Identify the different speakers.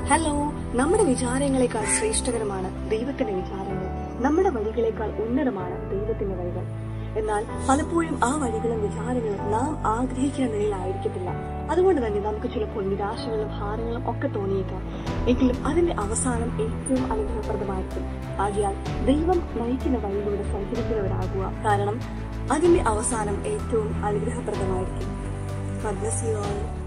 Speaker 1: Hello, നമ്മുടെ വിചാരങ്ങളെക്കാൾ ശ്രേഷ്ഠകരമാണ് ദൈവത്തിന്റെ വിചാരങ്ങൾ. നമ്മുടെ വഴികളെക്കാൾ ഉന്നതമാണ് ദൈവത്തിന്റെ വഴികൾ. എന്നാൽ പലപ്പോഴും ആ വഴികളും വിചാരങ്ങളും നാം ആഗ്രഹിക്കുന്ന നിലയിലായിരിക്കത്തില്ല. അതുകൊണ്ട് തന്നെ നമുക്ക് ചിലപ്പോൾ നിരാശകളും ഭാരങ്ങളും ഒക്കെ തോന്നിയേക്കാം. എങ്കിലും അതിന്റെ അവസാനം ഏറ്റവും അനുഗ്രഹപ്രദമായിരിക്കും. ആകയാൽ ദൈവം നയിക്കുന്ന വഴിയിലൂടെ സഞ്ചരിക്കുന്നവരാകുക. കാരണം അതിന്റെ അവസാനം ഏറ്റവും അനുഗ്രഹപ്രദമായിരിക്കും. God bless you all.